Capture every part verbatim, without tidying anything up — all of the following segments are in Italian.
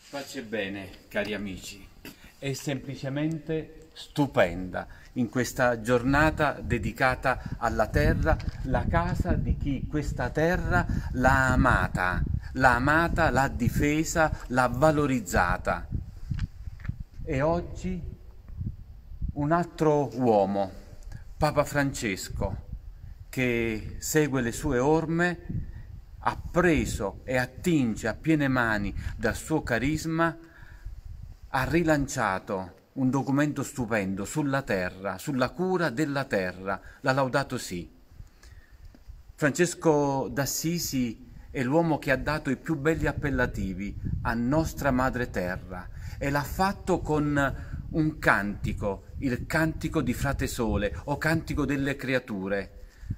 Pace e bene, cari amici, è semplicemente stupenda in questa giornata dedicata alla terra, la casa di chi questa terra l'ha amata, l'ha amata, l'ha difesa, l'ha valorizzata. E oggi un altro uomo, Papa Francesco, che segue le sue orme, ha preso e attinge a piene mani dal suo carisma, ha rilanciato un documento stupendo sulla terra, sulla cura della terra, la Laudato Si. Francesco d'Assisi è l'uomo che ha dato i più belli appellativi a nostra madre terra e l'ha fatto con un cantico, il cantico di Frate Sole o cantico delle creature,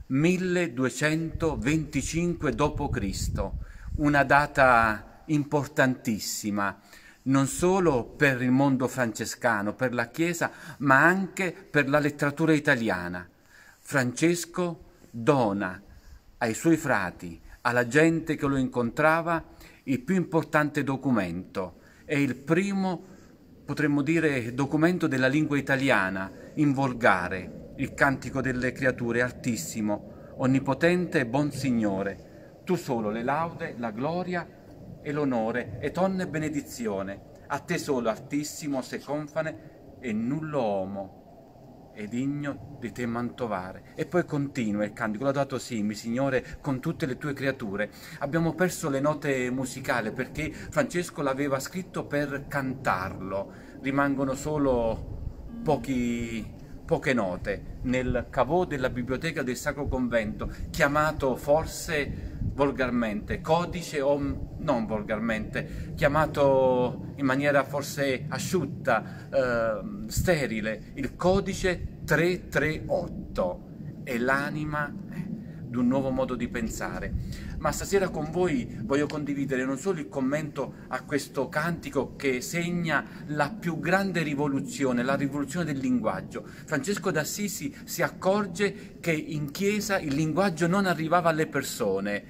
milleduecentoventicinque dopo Cristo, una data importantissima, non solo per il mondo francescano, per la Chiesa, ma anche per la letteratura italiana. Francesco dona ai suoi frati, alla gente che lo incontrava, il più importante documento. È il primo, potremmo dire, documento della lingua italiana in volgare, il cantico delle creature, altissimo, onnipotente e buon Signore. Tu solo le laude, la gloria e l'onore, e tonne benedizione. A te solo, altissimo, se confane, e nullo uomo è digno di te mantovare. E poi continua il cantico, Laudato Si, mi Signore, con tutte le tue creature. Abbiamo perso le note musicali perché Francesco l'aveva scritto per cantarlo. Rimangono solo pochi... poche note nel cavò della biblioteca del Sacro Convento, chiamato forse volgarmente codice o non volgarmente, chiamato in maniera forse asciutta, eh, sterile, il codice trecentotrentotto, è l'anima di un nuovo modo di pensare. Ma stasera con voi voglio condividere non solo il commento a questo cantico che segna la più grande rivoluzione, la rivoluzione del linguaggio. Francesco d'Assisi si accorge che in chiesa il linguaggio non arrivava alle persone.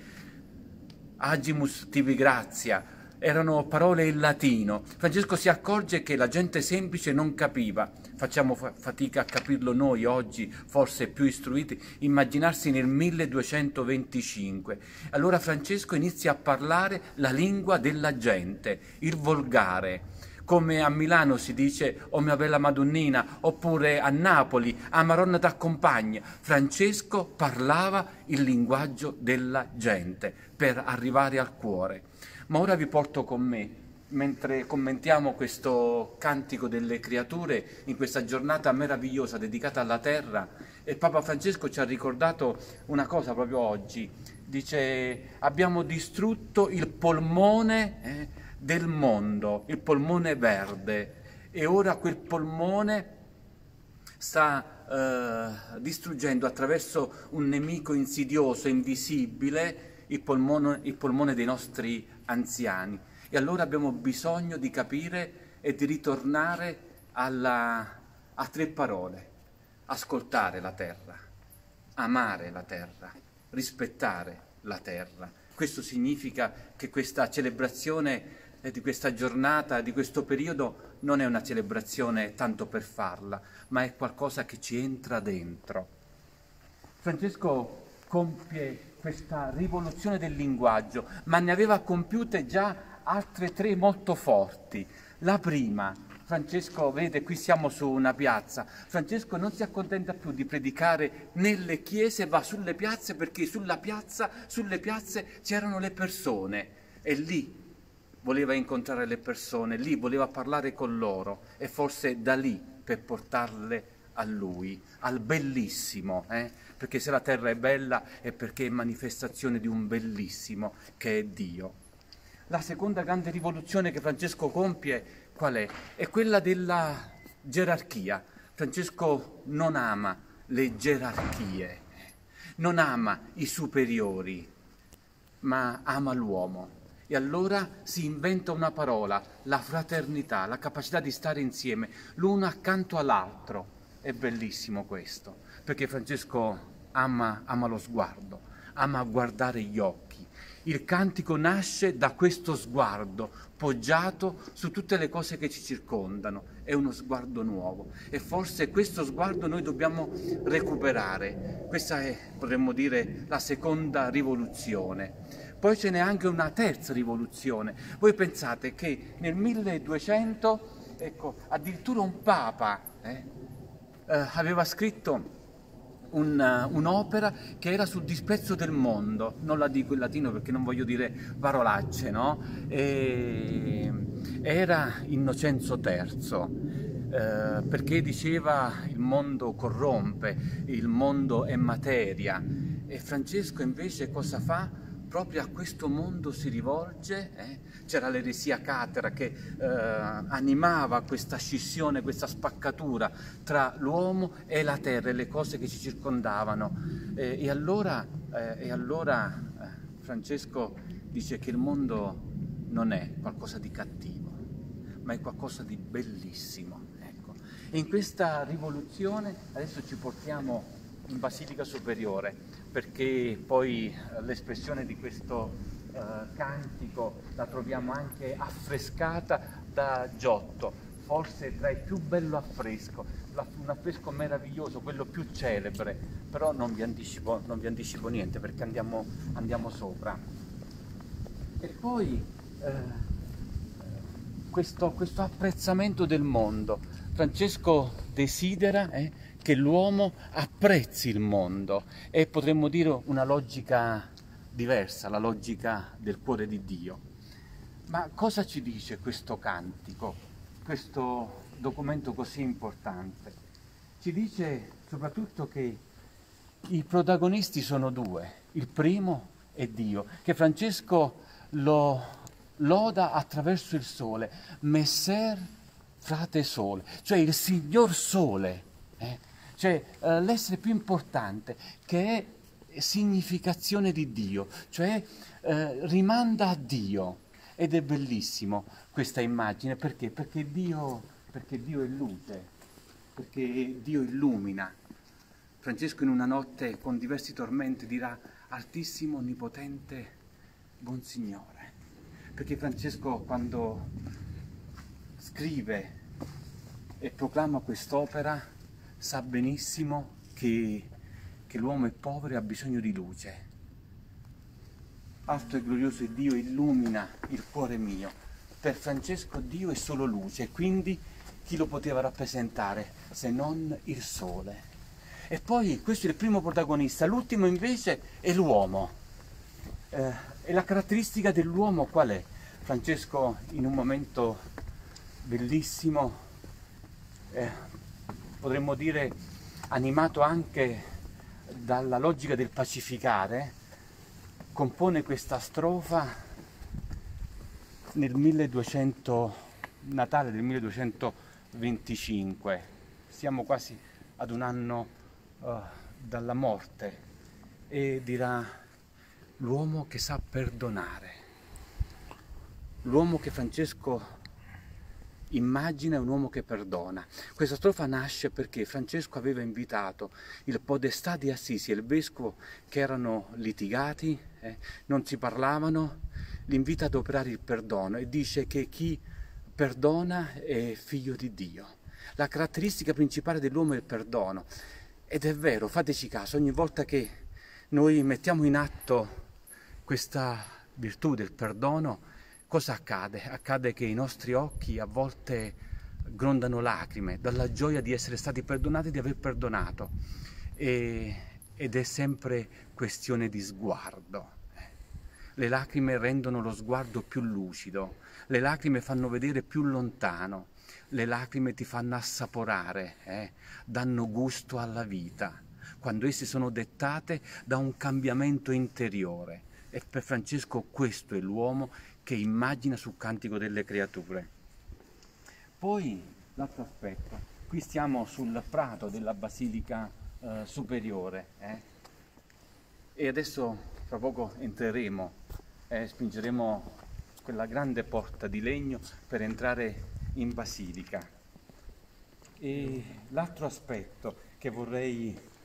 Agimus tibi gratia, erano parole in latino. Francesco si accorge che la gente semplice non capiva. Facciamo fatica a capirlo noi oggi, forse più istruiti, immaginarsi nel milleduecentoventicinque. Allora Francesco inizia a parlare la lingua della gente, il volgare. Come a Milano si dice "O mia bella Madonnina", oppure a Napoli "A Maronna t'accompagna". Francesco parlava il linguaggio della gente per arrivare al cuore. Ma ora vi porto con me, mentre commentiamo questo cantico delle creature in questa giornata meravigliosa dedicata alla terra, e Papa Francesco ci ha ricordato una cosa proprio oggi. Dice: abbiamo distrutto il polmone eh, del mondo, il polmone verde, e ora quel polmone sta eh, distruggendo attraverso un nemico insidioso, invisibile, il polmone, il polmone dei nostri anziani. E allora abbiamo bisogno di capire e di ritornare alla, a tre parole: ascoltare la terra, amare la terra, rispettare la terra. Questo significa che questa celebrazione di questa giornata, di questo periodo, non è una celebrazione tanto per farla, ma è qualcosa che ci entra dentro. Francesco compie questa rivoluzione del linguaggio, ma ne aveva compiute già altre tre molto forti. La prima, Francesco, vede, qui siamo su una piazza, Francesco non si accontenta più di predicare nelle chiese, va sulle piazze, perché sulla piazza, sulle piazze c'erano le persone, e lì voleva incontrare le persone, lì voleva parlare con loro, e forse da lì per portarle a lui, al bellissimo, eh? Perché se la terra è bella è perché è manifestazione di un bellissimo che è Dio. La seconda grande rivoluzione che Francesco compie qual è? È quella della gerarchia. Francesco non ama le gerarchie, non ama i superiori, ma ama l'uomo. E allora si inventa una parola, la fraternità, la capacità di stare insieme, l'uno accanto all'altro. È bellissimo questo, perché Francesco ama, ama lo sguardo, ama guardare gli occhi. Il cantico nasce da questo sguardo poggiato su tutte le cose che ci circondano, è uno sguardo nuovo e forse questo sguardo noi dobbiamo recuperare. Questa è, potremmo dire, la seconda rivoluzione. Poi ce n'è anche una terza rivoluzione. Voi pensate che nel milleduecento, ecco, addirittura un papa eh, eh, aveva scritto Un, un'opera che era sul disprezzo del mondo, non la dico in latino perché non voglio dire parolacce, no? E, era Innocenzo terzo, eh, perché diceva il mondo corrompe, il mondo è materia, e Francesco invece cosa fa? Proprio a questo mondo si rivolge, eh? C'era l'eresia catera che eh, animava questa scissione, questa spaccatura tra l'uomo e la terra e le cose che ci circondavano. Eh, e allora, eh, e allora eh, Francesco dice che il mondo non è qualcosa di cattivo, ma è qualcosa di bellissimo. Ecco. E in questa rivoluzione adesso ci portiamo in Basilica Superiore, perché poi eh, l'espressione di questo eh, cantico la troviamo anche affrescata da Giotto, forse tra i più bello affresco, un affresco meraviglioso, quello più celebre, però non vi anticipo, non vi anticipo niente perché andiamo, andiamo sopra. E poi eh, questo, questo apprezzamento del mondo. Francesco desidera eh, che l'uomo apprezzi il mondo e potremmo dire una logica diversa, la logica del cuore di Dio. Ma cosa ci dice questo cantico, questo documento così importante? Ci dice soprattutto che i protagonisti sono due, il primo è Dio, che Francesco lo loda attraverso il sole, Messer frate sole, cioè il Signor Sole, eh? Cioè eh, l'essere più importante, che è significazione di Dio, cioè eh, rimanda a Dio. Ed è bellissimo questa immagine, perché? Perché Dio, perché Dio è luce, perché Dio illumina. Francesco in una notte con diversi tormenti dirà: Altissimo, Onnipotente, Buon Signore. Perché Francesco quando scrive e proclama quest'opera sa benissimo che, che l'uomo è povero e ha bisogno di luce. Alto e glorioso è Dio, illumina il cuore mio. Per Francesco Dio è solo luce, e quindi chi lo poteva rappresentare se non il sole? E poi questo è il primo protagonista, l'ultimo invece è l'uomo. Eh, e la caratteristica dell'uomo qual è? Francesco in un momento bellissimo, eh, potremmo dire animato anche dalla logica del pacificare, compone questa strofa nel milleduecento, Natale del milleduecentoventicinque, siamo quasi ad un anno uh, dalla morte, e dirà: l'uomo che sa perdonare, l'uomo che Francesco immagina è un uomo che perdona. Questa strofa nasce perché Francesco aveva invitato il podestà di Assisi e il vescovo, che erano litigati, eh, non si parlavano, li invita ad operare il perdono e dice che chi perdona è figlio di Dio. La caratteristica principale dell'uomo è il perdono. Ed è vero, fateci caso, ogni volta che noi mettiamo in atto questa virtù del perdono, cosa accade? Accade che i nostri occhi a volte grondano lacrime dalla gioia di essere stati perdonati e di aver perdonato. E, ed è sempre questione di sguardo. Le lacrime rendono lo sguardo più lucido, le lacrime fanno vedere più lontano, le lacrime ti fanno assaporare, eh? danno gusto alla vita, quando esse sono dettate da un cambiamento interiore. E per Francesco questo è l'uomo che immagina sul Cantico delle Creature. Poi l'altro aspetto, qui stiamo sul prato della Basilica eh, Superiore eh? e adesso fra poco entreremo, eh, spingeremo quella grande porta di legno per entrare in Basilica. E l'altro aspetto che vorrei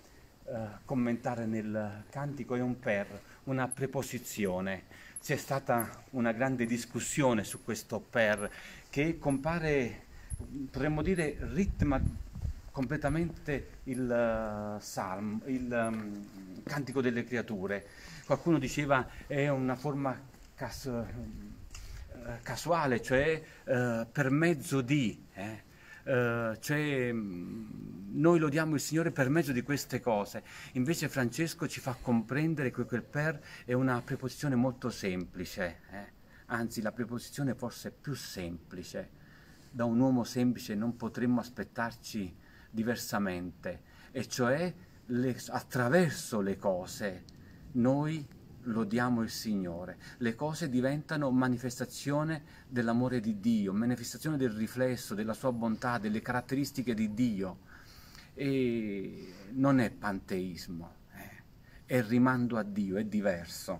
eh, commentare nel cantico è un per, una preposizione. C'è stata una grande discussione su questo per che compare, potremmo dire, ritma completamente il uh, salmo, il um, cantico delle creature. Qualcuno diceva è una forma cas- uh, casuale, cioè uh, per mezzo di, eh? uh, cioè um, noi lodiamo il Signore per mezzo di queste cose. Invece Francesco ci fa comprendere che quel per è una preposizione molto semplice, eh? Anzi la preposizione forse più semplice. Da un uomo semplice non potremmo aspettarci diversamente, e cioè le, attraverso le cose noi lodiamo il Signore. Le cose diventano manifestazione dell'amore di Dio, manifestazione del riflesso, della sua bontà, delle caratteristiche di Dio. E non è panteismo, eh, è rimando a Dio, è diverso.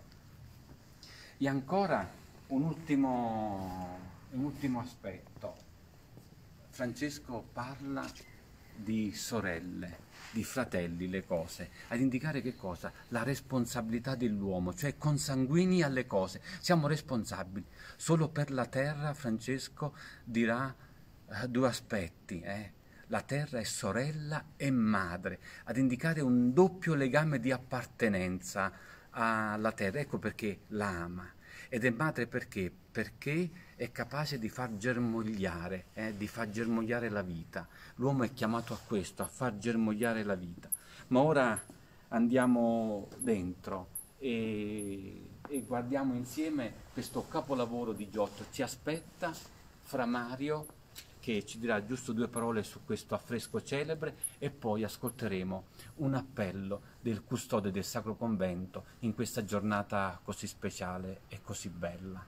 E ancora un ultimo, un ultimo aspetto. Francesco parla di sorelle, di fratelli, le cose, ad indicare che cosa? La responsabilità dell'uomo, cioè consanguini alle cose. Siamo responsabili. Solo per la terra Francesco dirà eh, due aspetti. Eh? La terra è sorella e madre, ad indicare un doppio legame di appartenenza alla terra. Ecco perché la ama. Ed è madre perché? Perché è capace di far germogliare, eh, di far germogliare la vita. L'uomo è chiamato a questo, a far germogliare la vita. Ma ora andiamo dentro e, e guardiamo insieme questo capolavoro di Giotto. Ci aspetta Fra Mario, che ci dirà giusto due parole su questo affresco celebre, e poi ascolteremo un appello del custode del Sacro Convento in questa giornata così speciale e così bella.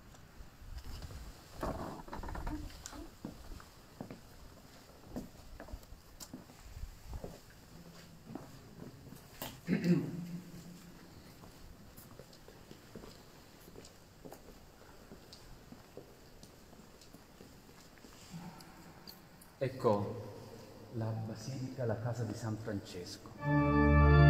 Ecco la basilica, la casa di San Francesco.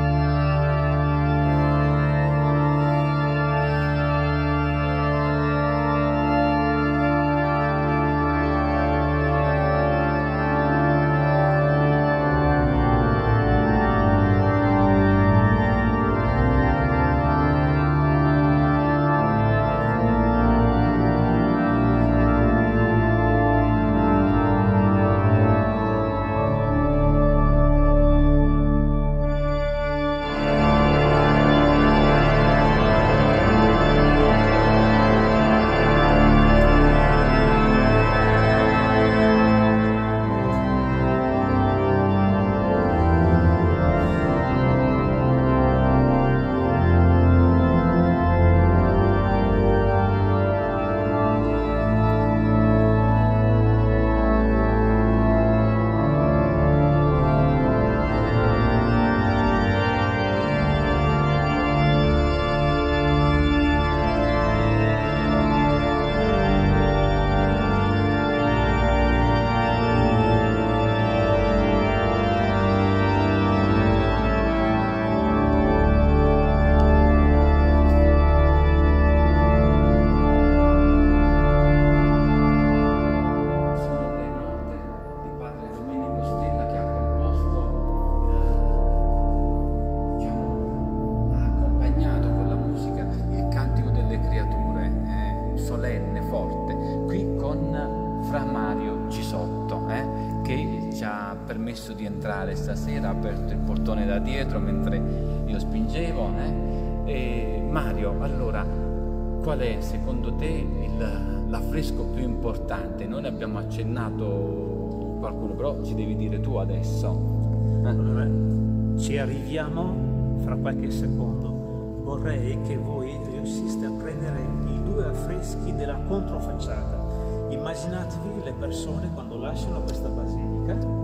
Di entrare stasera, ha aperto il portone da dietro mentre io spingevo, eh? E Mario, allora qual è secondo te il, l'affresco più importante? Noi ne abbiamo accennato qualcuno, però ci devi dire tu adesso. eh? Allora, ci arriviamo fra qualche secondo. Vorrei che voi riusciste a prendere i due affreschi della controfacciata. Immaginatevi le persone quando lasciano questa basilica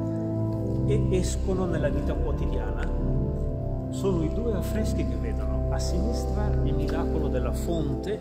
e escono nella vita quotidiana. Sono i due affreschi che vedono. A sinistra il miracolo della fonte,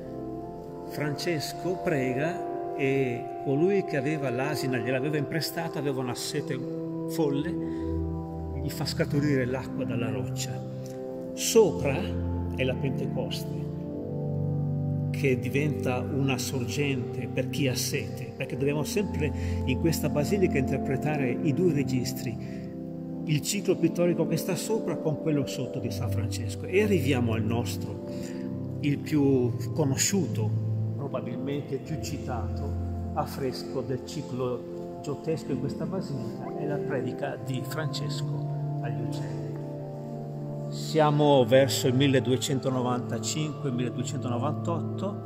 Francesco prega e colui che aveva l'asina, gliel'aveva imprestata, aveva una sete folle, gli fa scaturire l'acqua dalla roccia. Sopra è la Pentecoste, che diventa una sorgente per chi ha sete, perché dobbiamo sempre in questa basilica interpretare i due registri, il ciclo pittorico che sta sopra con quello sotto di San Francesco, e arriviamo al nostro, il più conosciuto, probabilmente il più citato affresco del ciclo giottesco in questa basilica, è la predica di Francesco agli uccelli. Siamo verso il milleduecentonovantacinque milleduecentonovantotto,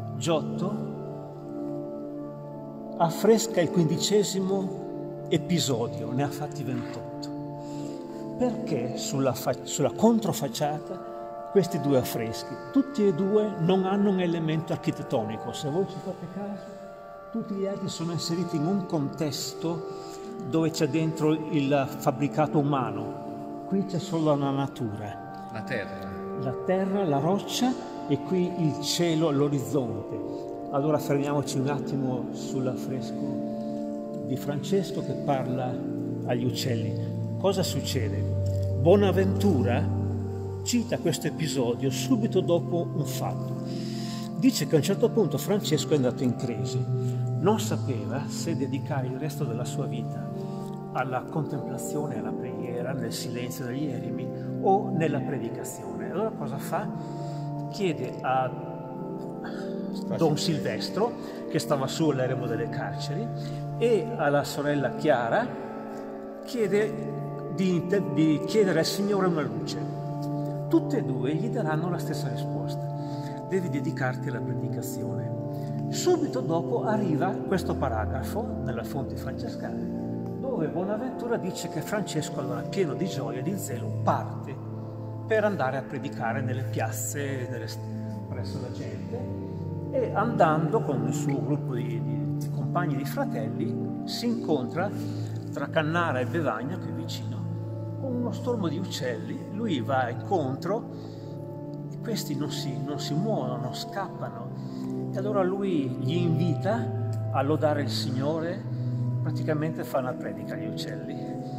Giotto affresca il quindicesimo episodio, ne ha fatti ventotto. Perché sulla, sulla controfacciata questi due affreschi? Tutti e due non hanno un elemento architettonico, se voi ci fate caso, tutti gli altri sono inseriti in un contesto dove c'è dentro il fabbricato umano. Qui c'è solo la natura, la terra, la terra, la roccia, e qui il cielo, l'orizzonte. Allora fermiamoci un attimo sull'affresco di Francesco che parla agli uccelli. Cosa succede? Bonaventura cita questo episodio subito dopo un fatto. Dice che a un certo punto Francesco è andato in crisi, non sapeva se dedicare il resto della sua vita alla contemplazione, alla preghiera, nel silenzio degli eremi o nella predicazione. Allora cosa fa? Chiede a Don Silvestro, che stava su all'eremo delle carceri, e alla sorella Chiara, chiede di, di chiedere al Signore una luce. Tutte e due gli daranno la stessa risposta: devi dedicarti alla predicazione. Subito dopo arriva questo paragrafo nella fonte francescana, dove Bonaventura dice che Francesco, allora pieno di gioia e di zelo, parte per andare a predicare nelle piazze, nelle, presso la gente, e andando con il suo gruppo di, di, di compagni, di fratelli, si incontra tra Cannara e Bevagna, qui vicino, con uno stormo di uccelli. Lui va incontro e questi non si, non si muovono, non scappano, e allora lui gli invita a lodare il Signore, praticamente fa una predica agli uccelli,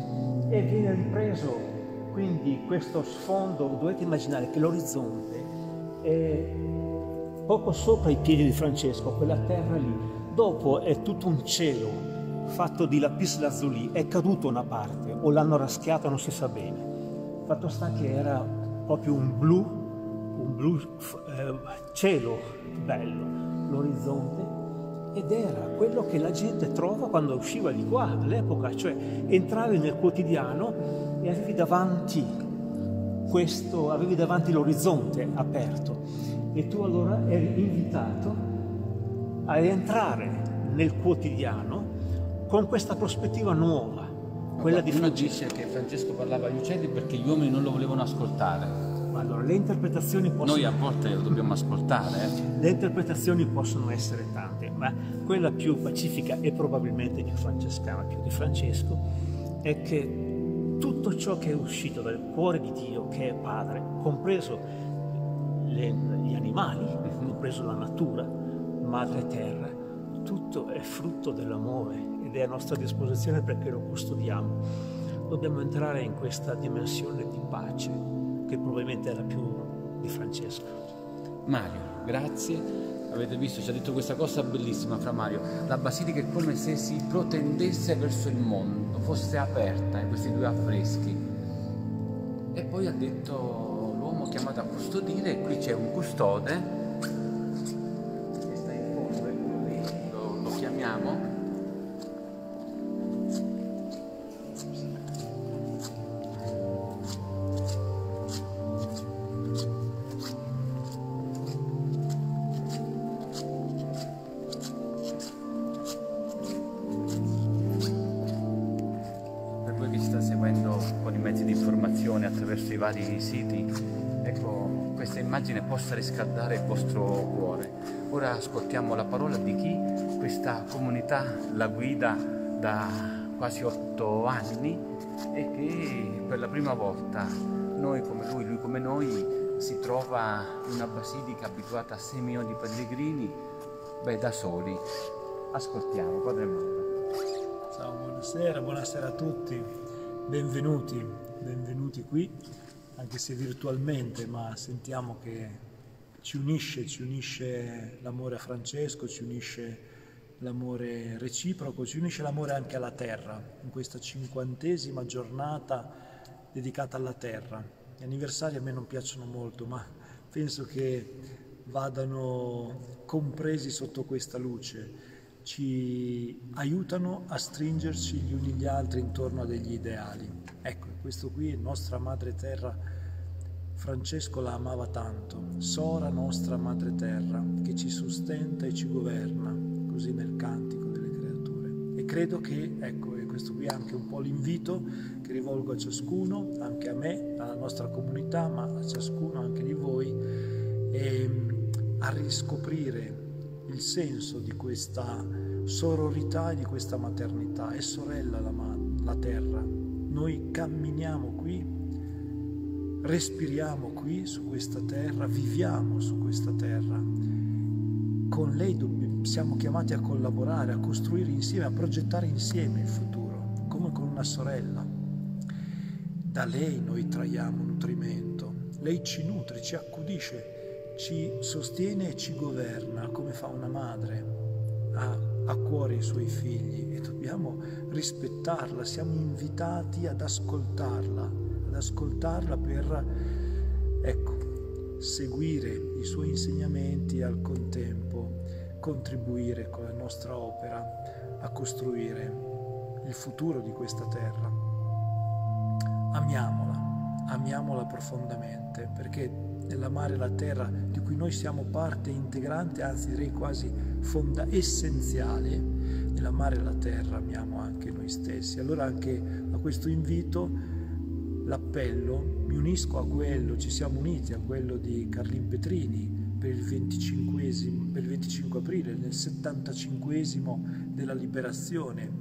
e viene ripreso quindi questo sfondo. Dovete immaginare che l'orizzonte è poco sopra i piedi di Francesco, quella terra lì, dopo è tutto un cielo fatto di lapislazuli, è caduto una parte o l'hanno raschiato, non si sa bene. Fatto sta che era proprio un blu, un blu eh, cielo bello, l'orizzonte, ed era quello che la gente trova quando usciva di qua all'epoca, cioè entravi nel quotidiano e avevi davanti questo, avevi davanti l'orizzonte aperto, e tu allora eri invitato a entrare nel quotidiano con questa prospettiva nuova, quella di Francesco. Dice che Francesco parlava agli uccelli perché gli uomini non lo volevano ascoltare. Allora, le interpretazioni possono... Noi a volte lo dobbiamo ascoltare. Eh? Le interpretazioni possono essere tante, ma quella più pacifica e probabilmente più francescana, più di Francesco, è che tutto ciò che è uscito dal cuore di Dio, che è Padre, compreso le, gli animali, uh-huh. compreso la natura, madre terra, tutto è frutto dell'amore ed è a nostra disposizione perché lo custodiamo. Dobbiamo entrare in questa dimensione di pace, che probabilmente è la più di Francesco. Mario, grazie. Avete visto, ci ha detto questa cosa bellissima, Fra Mario. La basilica è come se si protendesse verso il mondo, fosse aperta in questi due affreschi. E poi ha detto l'uomo chiamato a custodire, e qui c'è un custode che sta in fondo, lo, lo chiamiamo. Attraverso i vari siti, ecco, questa immagine possa riscaldare il vostro cuore. Ora ascoltiamo la parola di chi questa comunità la guida da quasi otto anni e che per la prima volta, noi come lui, lui come noi, si trova in una basilica abituata a sei milioni di pellegrini, beh, da soli. Ascoltiamo, Padre Mauro. Ciao, buonasera, buonasera a tutti. Benvenuti, benvenuti qui, anche se virtualmente, ma sentiamo che ci unisce, ci unisce l'amore a Francesco, ci unisce l'amore reciproco, ci unisce l'amore anche alla terra, in questa cinquantesima giornata dedicata alla terra. Gli anniversari a me non piacciono molto, ma penso che vadano compresi sotto questa luce. Ci aiutano a stringerci gli uni gli altri intorno a degli ideali. Ecco, questo qui è nostra madre terra. Francesco la amava tanto, Sora nostra madre terra, che ci sostenta e ci governa, così nel cantico delle creature. E credo che, ecco, e questo qui è anche un po' l'invito che rivolgo a ciascuno, anche a me, alla nostra comunità, ma a ciascuno anche di voi, e a riscoprire il senso di questa sororità e di questa maternità. È sorella la, la terra, noi camminiamo qui, respiriamo qui su questa terra, viviamo su questa terra, con lei siamo chiamati a collaborare, a costruire insieme, a progettare insieme il futuro, come con una sorella. Da lei noi traiamo nutrimento, lei ci nutre, ci accudisce, ci sostiene e ci governa come fa una madre, ha a cuore i suoi figli e dobbiamo rispettarla, siamo invitati ad ascoltarla, ad ascoltarla per, ecco, seguire i suoi insegnamenti e al contempo contribuire con la nostra opera a costruire il futuro di questa terra. Amiamola, amiamola profondamente, perché nell'amare la terra di cui noi siamo parte integrante, anzi direi quasi fonda essenziale, nell'amare la terra amiamo anche noi stessi. Allora anche a questo invito, l'appello, mi unisco a quello, ci siamo uniti a quello di Carlin Petrini per il venticinquesimo, per il venticinque aprile, nel settantacinquesimo della liberazione.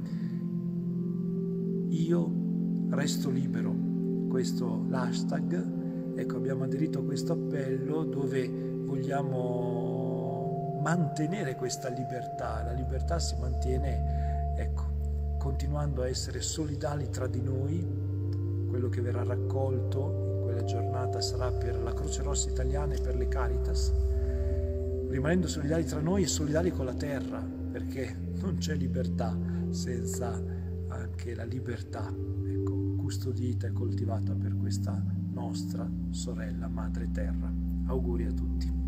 Io resto libero, questo l'hashtag. Ecco, abbiamo aderito a questo appello dove vogliamo mantenere questa libertà. La libertà si mantiene, ecco, continuando a essere solidali tra di noi. Quello che verrà raccolto in quella giornata sarà per la Croce Rossa Italiana e per le Caritas, rimanendo solidali tra noi e solidali con la terra, perché non c'è libertà senza anche la libertà, ecco, custodita e coltivata per questa nostra sorella madre terra. Auguri a tutti.